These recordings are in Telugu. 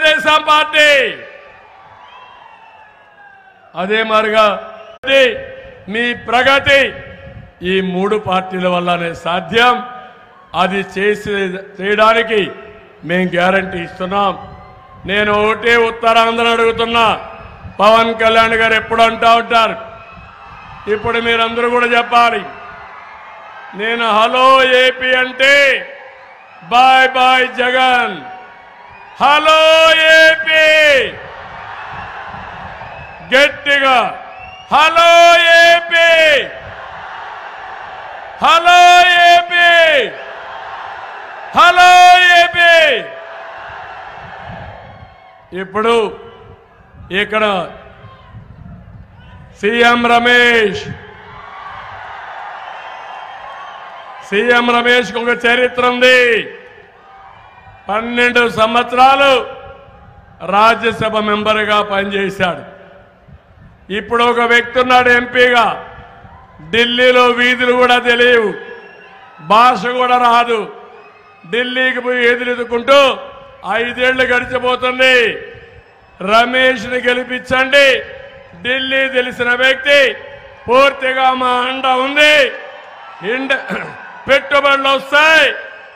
తెలుగుదేశం పార్టీ. అదే మరిగా మీ ప్రగతి ఈ మూడు పార్టీల వల్లనే సాధ్యం. అది చేయడానికి మేము గ్యారంటీ ఇస్తున్నాం. నేను ఒకటే ఉత్తరాంధ్ర అడుగుతున్నా. పవన్ కళ్యాణ్ గారు ఎప్పుడు అంటూ ఉంటారు, ఇప్పుడు మీరందరూ కూడా చెప్పాలి. నేను హలో ఏపీ అంటే bye bye Jagan. Hello AP గట్టిగా hello AP, hello AP, hello AP. ఇప్పుడు ఇక్కడ సీఎం రమేష్ కు ఒక చరిత్ర ఉంది. 12 సంవత్సరాలు రాజ్యసభ మెంబర్గా పనిచేశాడు. ఇప్పుడు ఒక వ్యక్తి ఉన్నాడు ఎంపీగా. ఢిల్లీలో వీధులు కూడా తెలియవు, భాష కూడా రాదు. ఢిల్లీకి పోయి ఎదురెదుకుంటూ 5 ఏళ్లు గడిచిపోతుంది. రమేష్ని గెలిపించండి. ఢిల్లీ తెలిసిన వ్యక్తి, పూర్తిగా మా అండ ఉంది. పెట్టుబడులు వస్తాయి.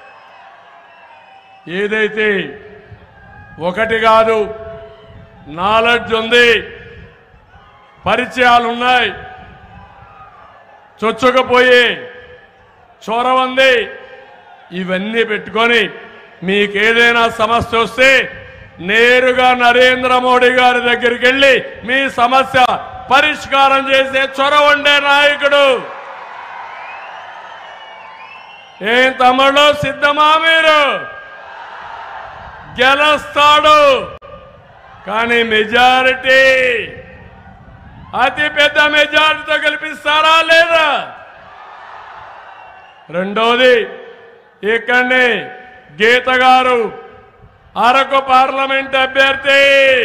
ఏదైతే ఒకటి కాదు, నాలెడ్జ్ ఉంది, పరిచయాలు ఉన్నాయి, చొచ్చుకుపోయి చొరవ ఉంది. ఇవన్నీ పెట్టుకొని మీకేదైనా సమస్య వస్తే నేరుగా నరేంద్ర మోడీ గారి దగ్గరికి వెళ్ళి మీ సమస్య పరిష్కారం చేసే చొరవ ఉండే నాయకుడు. ఏం తమ్ముళ్ళు, సిద్ధమా? మీరు గెలుస్తాడు, కానీ మెజారిటీ, అతి పెద్ద మెజారిటీతో గెలిపిస్తారా లేదా? రెండోది, ఇక్కడనే గీత గారు అరకు పార్లమెంట్ అభ్యర్థి.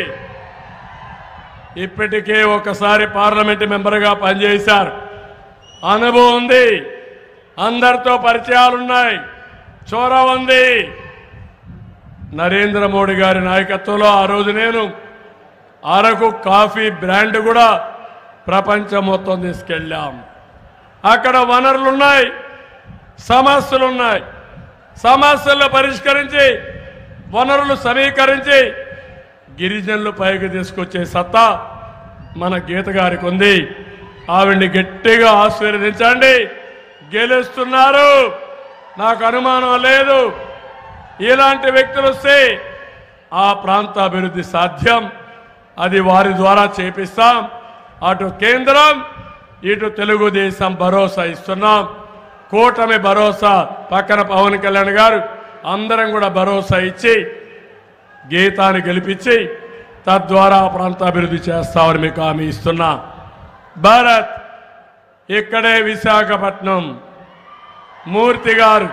ఇప్పటికే ఒకసారి పార్లమెంట్ మెంబర్గా పనిచేశారు, అనుభవం ఉంది, అందరితో పరిచయాలున్నాయి, చొరవ ఉంది. నరేంద్ర మోడీ గారి నాయకత్వంలో ఆ రోజు నేను అరకు కాఫీ బ్రాండ్ కూడా ప్రపంచం మొత్తం తీసుకెళ్ళాం. అక్కడ వనరులున్నాయి, సమస్యలున్నాయి. సమస్యలను పరిష్కరించి, వనరులు సమీకరించి గిరిజనులు పైకి తీసుకొచ్చే సత్తా మన గీత గారికి ఉంది. ఆవిడ్ని గట్టిగా ఆశీర్వదించండి. గెలుస్తున్నారు, నాకు అనుమానం లేదు. ఇలాంటి వ్యక్తులు వస్తే ఆ ప్రాంత అభివృద్ధి సాధ్యం. అది వారి ద్వారా చేపిస్తాం. అటు కేంద్రం, ఇటు తెలుగుదేశం భరోసా ఇస్తున్నాం. కూటమి భరోసా, పక్కన పవన్ కళ్యాణ్ గారు, అందరం కూడా భరోసా ఇచ్చి గీతాన్ని గెలిపించి తద్వారా ప్రాంత అభివృద్ధి చేస్తామని మీకు హామీ ఇస్తున్నా. భారత్ ఇక్కడే విశాఖపట్నం మూర్తి గారు,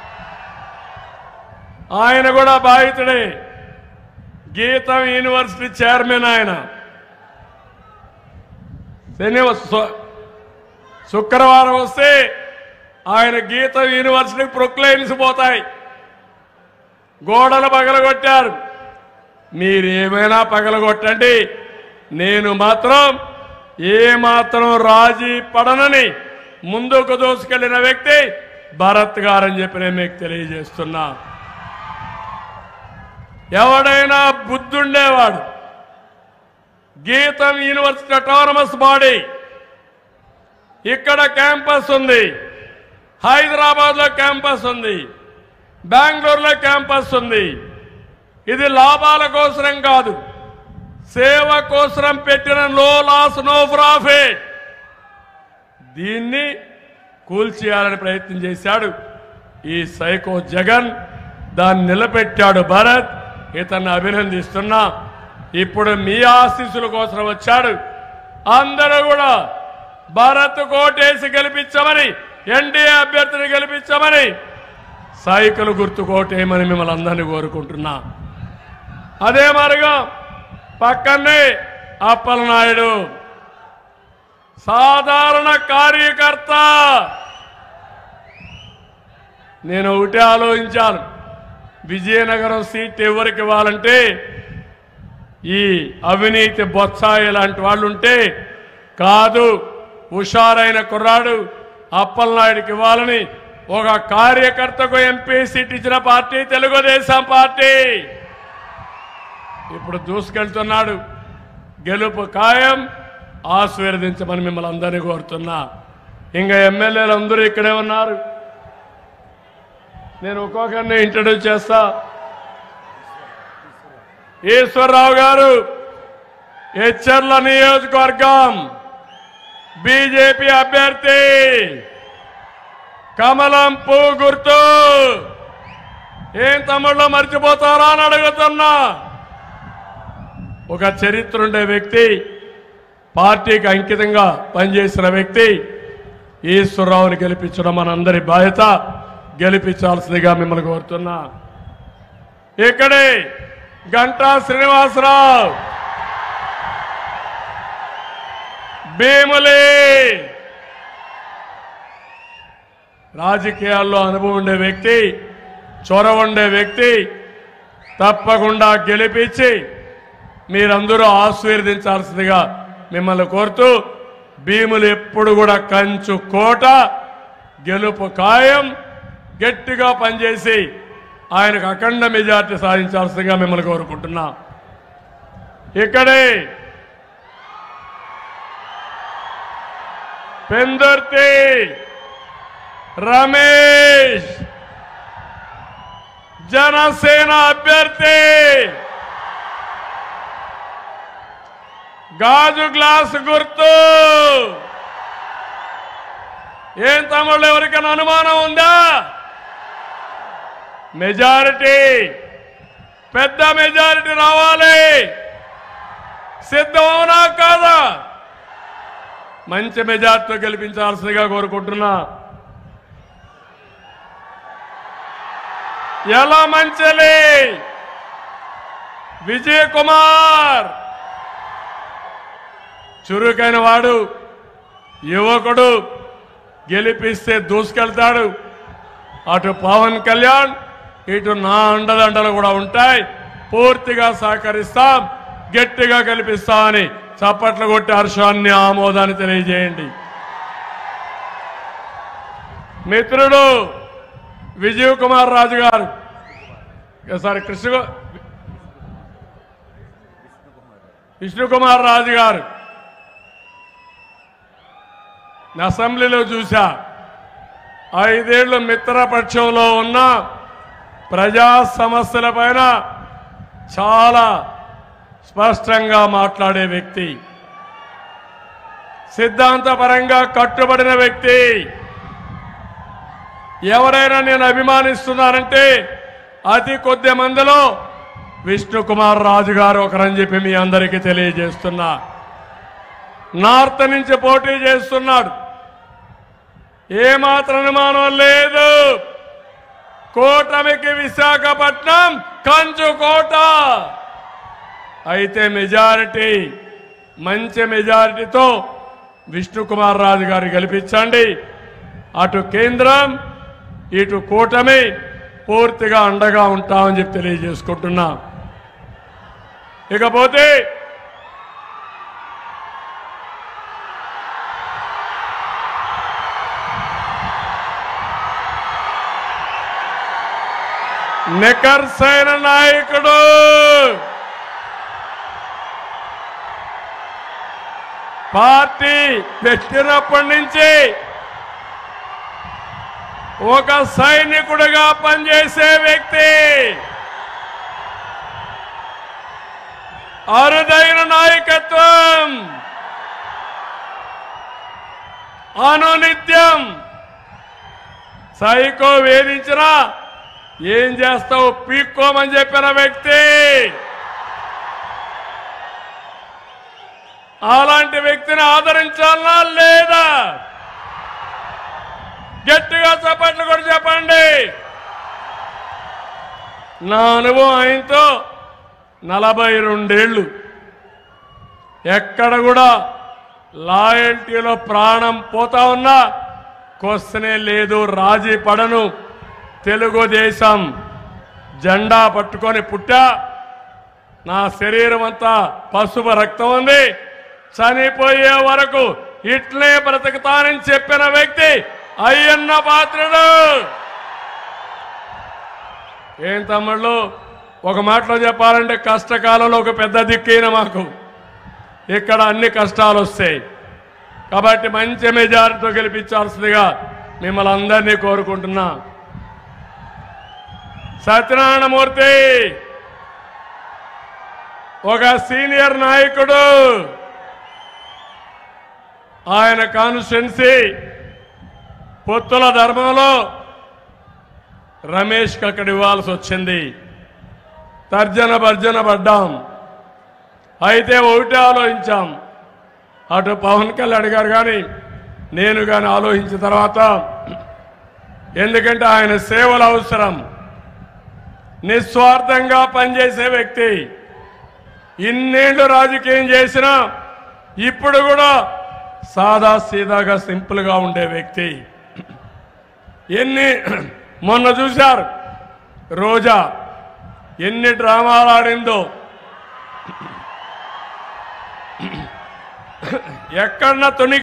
ఆయన కూడా బాధితుడే. గీతం యూనివర్సిటీ చైర్మన్ ఆయన. శుక్రవారం వస్తే ఆయన గీతం యూనివర్సిటీకి ప్రొక్లైన్స్ పోతాయి. గోడలు పగలగొట్టారు. మీరేమైనా పగలగొట్టండి, నేను మాత్రం ఏమాత్రం రాజీ పడనని ముందుకు దూసుకెళ్లిన వ్యక్తి భరత్ గారని చెప్పి నేను మీకు తెలియజేస్తున్నా. ఎవడైనా బుద్ధుండేవాడు, గీతం యూనివర్సిటీ అటానమస్ బాడీ, ఇక్కడ క్యాంపస్ ఉంది, హైదరాబాద్లో క్యాంపస్ ఉంది, బెంగళూరులో క్యాంపస్ ఉంది. ఇది లాభాల కోసరం కాదు, సేవ కోసరం పెట్టిన నో లాస్ నో ప్రాఫిట్. దీన్ని కూల్చేయాలని ప్రయత్నం చేశాడు ఈ సైకో జగన్. దాన్ని నిలబెట్టాడు భరత్. ఇతన్ని అభినందిస్తున్నా. ఇప్పుడు మీ ఆశీస్సుల కోసం వచ్చాడు. అందరూ కూడా భారత్ కోటేసి గెలిపించమని, ఎన్డీఏ అభ్యర్థిని గెలిపించమని, సైకిల్ గుర్తు కోటేయమని మిమ్మల్ని అందరినీ కోరుకుంటున్నా. అదే మరిగా పక్కనే అప్పలనాయుడు, సాధారణ కార్యకర్త. నేను ఒకటే ఆలోచించాను, విజయనగరం సీట్ ఎవరికి ఇవ్వాలంటే ఈ అవినీతి బొత్సాయి లాంటి వాళ్ళు ఉంటే కాదు, హుషారైన కుర్రాడు అప్పలనాయుడికి ఇవ్వాలని ఒక కార్యకర్తకు ఎంపీ సీట్ ఇచ్చిన పార్టీ తెలుగుదేశం పార్టీ. ఇప్పుడు దూసుకెళ్తున్నాడు. గెలుపు ఖాయం. ఆశీర్వదించమని మిమ్మల్ని అందరినీ కోరుతున్నా. ఇంకా ఎమ్మెల్యేలు అందరూ ఇక్కడే ఉన్నారు. నేను ఒక్కొక్కరిని ఇంట్రడ్యూస్ చేస్తా. ఈశ్వరరావు గారు, హెచ్చర్ల నియోజకవర్గం బీజేపీ అభ్యర్థి, కమలం పువ్వు గుర్తు. ఏం తమ్ముళ్ళు మర్చిపోతారా అని అడుగుతున్నా. ఒక చరిత్ర ఉండే వ్యక్తి, పార్టీకి అంకితంగా పనిచేసిన వ్యక్తి ఈశ్వరరావుని గెలిపించడం మనందరి బాధ్యత. గెలిపించాల్సిందిగా మిమ్మల్ని కోరుతున్నా. ఇక్కడే గంటా శ్రీనివాసరావు, భీములి, రాజకీయాల్లో అనుభవం ఉండే వ్యక్తి, చొరవ ఉండే వ్యక్తి. తప్పకుండా గెలిపించి మీరందరూ ఆశీర్వదించాల్సిందిగా మిమ్మల్ని కోరుతూ, భీములు ఎప్పుడు కూడా కంచు కోట, గెలుపు ఖాయం. గట్టిగా పనిచేసి ఆయనకు అఖండ మెజార్టీ సాధించాల్సిందిగా మిమ్మల్ని కోరుకుంటున్నా. ఇక్కడే పెందుర్తి రమేష్, జనసేన అభ్యర్థి, గాజు గ్లాస్ గుర్తు. ఏం తమ్ముళ్ళు, ఎవరికైనా అనుమానం ఉందా? మెజారిటీ, పెద్ద మెజారిటీ రావాలి. సిద్ధమవునా కాదా? మంచి మెజార్టీతో గెలిపించాల్సిందిగా కోరుకుంటున్నా. ఎలా మంచలి విజయ్ కుమార్, చురుకైన వాడు, యువకుడు, గెలిపిస్తే దూసుకెళ్తాడు. అటు పవన్ కళ్యాణ్, ఇటు నా అండదండలు కూడా ఉంటాయి. పూర్తిగా సహకరిస్తాం, గట్టిగా గెలిపిస్తామని చప్పట్లు కొట్టి హర్షాన్ని, ఆమోదాన్ని తెలియజేయండి. మిత్రుడు విజయ్ కుమార్ రాజు గారు, సారీ విష్ణుకుమార్ రాజు గారు, అసెంబ్లీలో చూశా. 5 ఏళ్లు మిత్రపక్షంలో ఉన్న ప్రజా సమస్యల పైన చాలా స్పష్టంగా మాట్లాడే వ్యక్తి, సిద్ధాంతపరంగా కట్టుబడిన వ్యక్తి. ఎవరైనా నేను అభిమానిస్తున్నానంటే అతి కొద్ది మందిలో విష్ణుకుమార్ రాజు గారు ఒకరని చెప్పి మీ అందరికీ తెలియజేస్తున్నా. నార్త్ నుంచి పోటీ చేస్తున్నాడు, ఏమాత్రం అనుమానం లేదు. కూటమికి విశాఖపట్నం కంచుకోట. అయితే మెజారిటీ, మంచి మెజారిటీతో విష్ణుకుమార్ రాజు గారు గెలిపించండి. అటు కేంద్రం, ఇటు కూటమి పూర్తిగా అండగా ఉంటామని చెప్పి తెలియజేసుకుంటున్నా. ఇకపోతే నికర్సైన నాయకుడు, పార్టీ పెట్టినప్పటి నుంచి ఒక సైనికుడిగా పనిచేసే వ్యక్తి, అరుదైన నాయకత్వం, అనునిత్యం సైకో వేధించినా ఏం చేస్తావు పీక్కోమని చెప్పిన వ్యక్తి. అలాంటి వ్యక్తిని ఆదరించాలనా లేదా? గట్టిగా చప్పట్లు కూడా చెప్పండి. నా అనుభవం ఆయనతో 42 ఏళ్ళు. ఎక్కడ కూడా లాయల్టీలో ప్రాణం పోతా ఉన్నా క్వశ్చనే లేదు, రాజీ పడను. తెలుగుదేశం జెండా పట్టుకొని పుట్టా, నా శరీరం అంతా పసుపు రక్తం ఉంది, చనిపోయే వరకు ఇట్లే బ్రతుకుతానని చెప్పిన వ్యక్తి అయ్యన్న పాత్రుడు. ఏం తమ్ముళ్ళు, ఒక మాటలో చెప్పాలంటే కష్టకాలంలో ఒక పెద్ద దిక్కైన మాకు ఇక్కడ అన్ని కష్టాలు వస్తాయి. కాబట్టి మంచి మెజారిటీతో గెలిపించాల్సిందిగా మిమ్మల్ని అందరినీ కోరుకుంటున్నా. సత్యనారాయణమూర్తి ఒక సీనియర్ నాయకుడు, ఆయన కాన్స్టిట్యున్సీ పొత్తుల ధర్మంలో రమేష్కి అక్కడ ఇవ్వాల్సి వచ్చింది. తర్జన భర్జన పడ్డాం. అయితే ఒకటే ఆలోచించాం, అటు పవన్ కళ్యాణ్ గారు కానీ నేను కానీ ఆలోచించిన తర్వాత, ఎందుకంటే ఆయన సేవలు అవసరం, నిస్వార్థంగా పనిచేసే వ్యక్తి, ఇన్నేళ్లు రాజకీయం చేసినా ఇప్పుడు కూడా సాదా సీదాగా సింపుల్గా ఉండే వ్యక్తి. మొన్న చూశారు రోజా ఎన్ని డ్రామాలు ఆడిందో, ఎక్కడన్నా